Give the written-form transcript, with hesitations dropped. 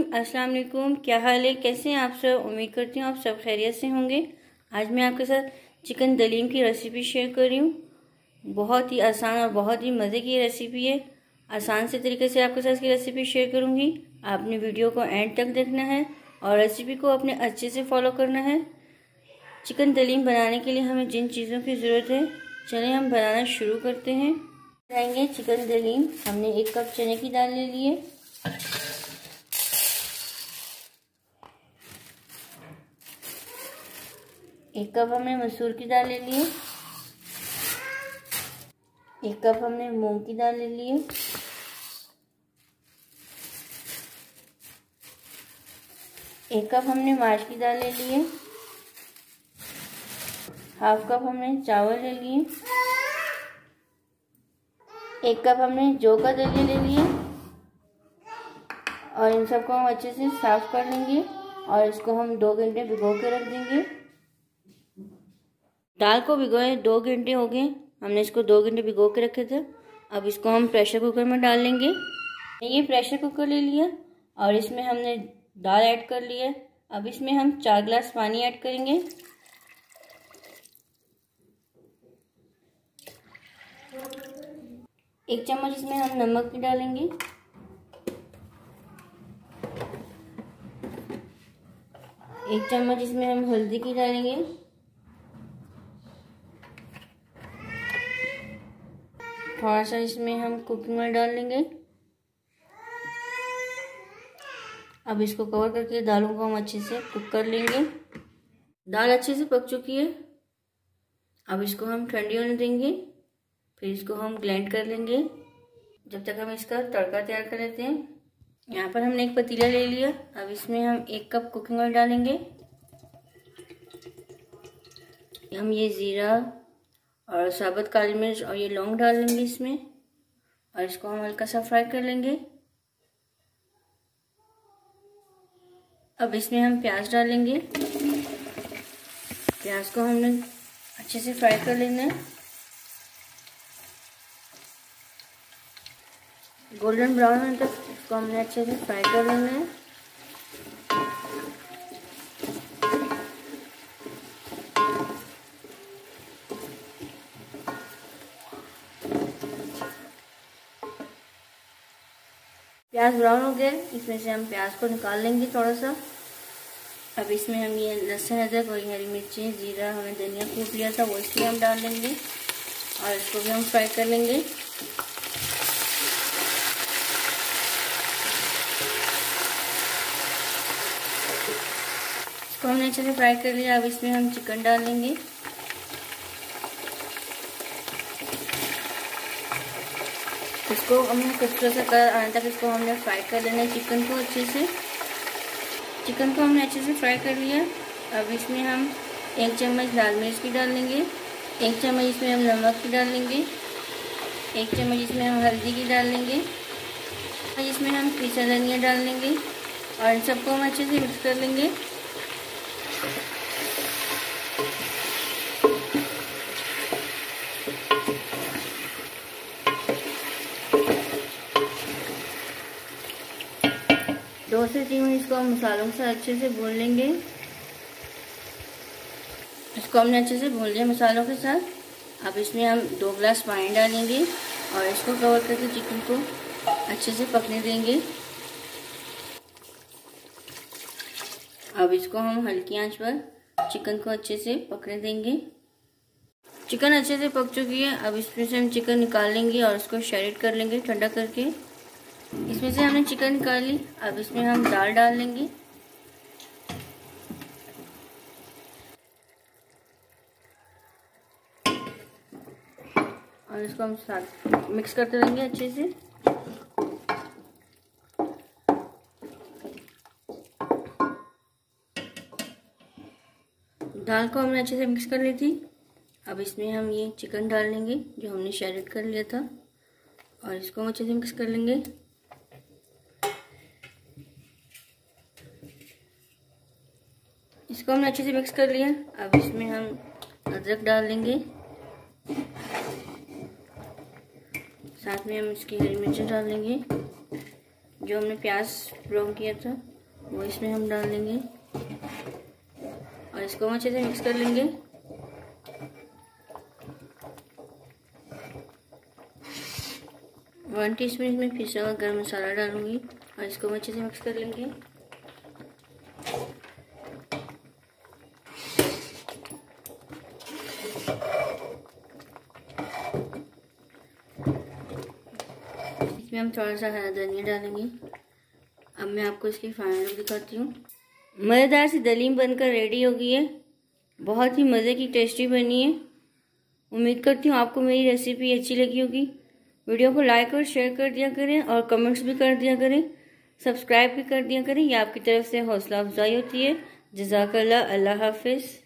अस्सलाम वालेकुम। क्या हाल है, कैसे हैं आप सब। उम्मीद करती हूँ आप सब खैरियत से होंगे। आज मैं आपके साथ चिकन दलीम की रेसिपी शेयर कर रही हूँ। बहुत ही आसान और बहुत ही मज़े की रेसिपी है। आसान से तरीके से आपके साथ इसकी रेसिपी शेयर करूँगी। आपने वीडियो को एंड तक देखना है और रेसिपी को अपने अच्छे से फॉलो करना है। चिकन दलीम बनाने के लिए हमें जिन चीज़ों की ज़रूरत है, चलें हम बनाना शुरू करते हैं। बनाएंगे चिकन दलीम। हमने 1 कप चने की दाल ले ली है, 1 कप हमने मसूर की दाल ले ली है, 1 कप हमने मूंग की दाल ले ली है, 1 कप हमने माश की दाल ले ली है, ½ कप हमने चावल ले लिए, 1 कप हमने जौ का दलिया ले लिया और इन सबको हम अच्छे से साफ कर लेंगे और इसको हम 2 घंटे भिगो के रख देंगे। दाल को भिगोए 2 घंटे हो गए, हमने इसको 2 घंटे भिगो के रखे थे। अब इसको हम प्रेशर कुकर में डाल लेंगे। ये प्रेशर कुकर ले लिया और इसमें हमने दाल ऐड कर ली है। अब इसमें हम 4 गिलास पानी ऐड करेंगे। एक चम्मच इसमें हम नमक भी डालेंगे। 1 चम्मच इसमें हम हल्दी की डालेंगे। थोड़ा सा इसमें हम कुकिंग ऑयल डाल लेंगे। अब इसको कवर करके दालों को हम अच्छे से कुक कर लेंगे। दाल अच्छे से पक चुकी है। अब इसको हम ठंडी होने देंगे, फिर इसको हम ग्राइंड कर लेंगे। जब तक हम इसका तड़का तैयार कर लेते हैं। यहाँ पर हमने एक पतीला ले लिया। अब इसमें हम 1 कप कुकिंग ऑयल डालेंगे। हम ये ज़ीरा और साबुत काली मिर्च और ये लौंग डाल लेंगे इसमें और इसको हम हल्का सा फ्राई कर लेंगे। अब इसमें हम प्याज डालेंगे। प्याज को हमने अच्छे से फ्राई कर लेना है। गोल्डन ब्राउन होने तक इसको हमने अच्छे से फ्राई कर लेना है। प्याज ब्राउन हो गया, इसमें से हम प्याज को निकाल लेंगे थोड़ा सा। अब इसमें हम ये लहसुन अदरक और हरी मिर्ची जीरा हमने धनिया कूट लिया था वो इसमें हम डाल देंगे और इसको भी हम फ्राई कर लेंगे। इसको हमने अच्छे से फ्राई कर लिया। अब इसमें हम चिकन डाल लेंगे। इसको हमने कुछ सा कलर आने तक इसको हमने फ्राई कर लेना है। चिकन को अच्छे से हमने अच्छे से फ्राई कर लिया। अब इसमें हम 1 चम्मच लाल मिर्च की डाल लेंगे, 1 चम्मच इसमें हम नमक की डाल लेंगे, 1 चम्मच इसमें हम हल्दी की डाल लेंगे, इसमें हम पिसा धनिया डाल लेंगे और इन सबको हम अच्छे से मिक्स कर लेंगे। दो से 3 मिनट इसको हम मसालों के साथ अच्छे से भून लेंगे। इसको हमने अच्छे से भून लिया मसालों के साथ। अब इसमें हम 2 गिलास पानी डालेंगे और इसको कवर करके चिकन को अच्छे से पकने देंगे। अब इसको हम हल्की आंच पर चिकन को अच्छे से पकने देंगे। चिकन अच्छे से पक चुकी है। अब इसमें से हम चिकन निकाल लेंगे और इसको शैरेट कर लेंगे ठंडा करके। इसमें से हमने चिकन निकाल ली। अब इसमें हम दाल डाल लेंगे। और इसको हम साथ मिक्स करते रहेंगे अच्छे से। दाल को हमने अच्छे से मिक्स कर ली थी। अब इसमें हम ये चिकन डाल लेंगे जो हमने शैरेट कर लिया था और इसको हम अच्छे से मिक्स कर लेंगे। इसको हमने अच्छे से मिक्स कर लिया। अब इसमें हम अदरक डाल देंगे, साथ में हम इसकी हरी मिर्ची डाल देंगे जो हमने प्याज ब्राउन किया था वो इसमें हम डाल देंगे और इसको हम अच्छे से मिक्स कर लेंगे। वन टीस्पून इसमें पिसा हुआ गरम मसाला डालूंगी और इसको हम अच्छे से मिक्स कर लेंगे। इसमें हम थोड़ा सा हरा धनिया डालेंगे। अब मैं आपको इसकी फाइनल लुक दिखाती हूँ। मज़ेदार सी दलीम बनकर रेडी हो गई है। बहुत ही मज़े की टेस्टी बनी है। उम्मीद करती हूँ आपको मेरी रेसिपी अच्छी लगी होगी। वीडियो को लाइक और शेयर कर दिया करें और कमेंट्स भी कर दिया करें, सब्सक्राइब भी कर दिया करें। ये आपकी तरफ से हौसला अफजाई होती है। जज़ाकल्लाह। अल्लाह हाफिज़।